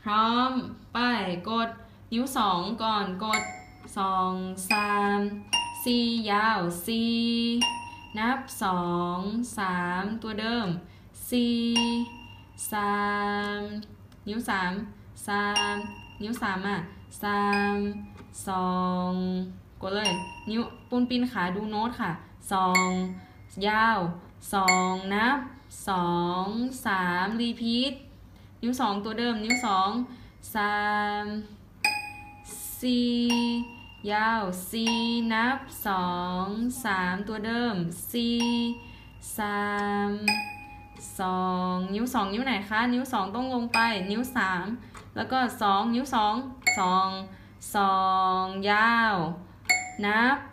พร้อมไปกดนิ้วสองก่อนกด2 3 4ยาว4นับ2 3ตัวเดิม4 3นิ้ว3นิ้ว3อ่ะ3 2กดเลยนิ้วปูนปีนขาดูโน้ตค่ะ2ยาว2นับ2 3รีพีทนิ้ว2ตัวเดิมนิ้ว2 3 4ยาว4นับ2 3ตัวเดิม4 3 2นิ้ว2นิ้วไหนคะนิ้ว2ต้องลงไปนิ้ว3แล้วก็2นิ้ว2 2 2ยาวนับ